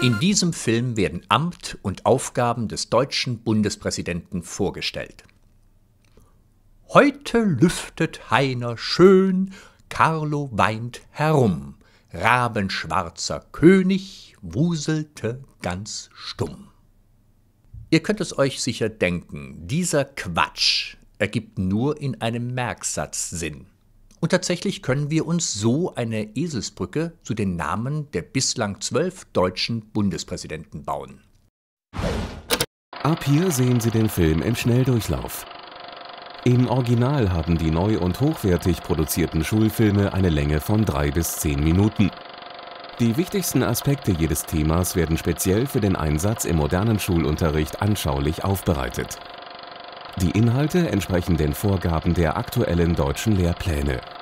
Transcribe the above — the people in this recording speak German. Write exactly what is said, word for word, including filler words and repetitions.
In diesem Film werden Amt und Aufgaben des deutschen Bundespräsidenten vorgestellt. Heute lüftet Heiner schön, Carlo weint herum, rabenschwarzer König wuselte ganz stumm. Ihr könnt es euch sicher denken, dieser Quatsch ergibt nur in einem Merksatz Sinn. Und tatsächlich können wir uns so eine Eselsbrücke zu den Namen der bislang zwölf deutschen Bundespräsidenten bauen. Ab hier sehen Sie den Film im Schnelldurchlauf. Im Original haben die neu und hochwertig produzierten Schulfilme eine Länge von drei bis zehn Minuten. Die wichtigsten Aspekte jedes Themas werden speziell für den Einsatz im modernen Schulunterricht anschaulich aufbereitet. Die Inhalte entsprechen den Vorgaben der aktuellen deutschen Lehrpläne.